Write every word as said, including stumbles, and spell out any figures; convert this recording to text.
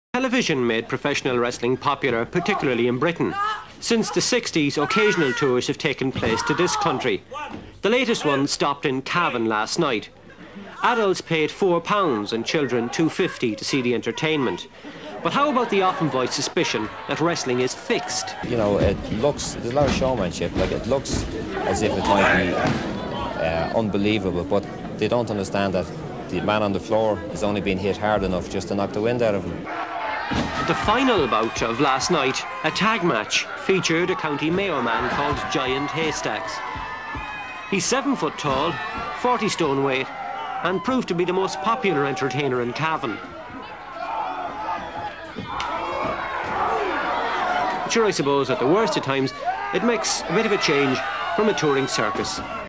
Television made professional wrestling popular, particularly in Britain. Since the sixties, occasional tours have taken place to this country. The latest one stopped in Cavan last night. Adults paid four pounds and children two fifty to see the entertainment. But how about the often voiced suspicion that wrestling is fixed? You know, it looks, there's a lot of showmanship, like it looks as if it might be uh, unbelievable, but they don't understand that the man on the floor is only being hit hard enough just to knock the wind out of him. The final bout of last night, a tag match, featured a County Mayo man called Giant Haystacks. He's seven foot tall, forty stone weight, and proved to be the most popular entertainer in Cavan. Sure, I suppose at the worst of times, it makes a bit of a change from a touring circus.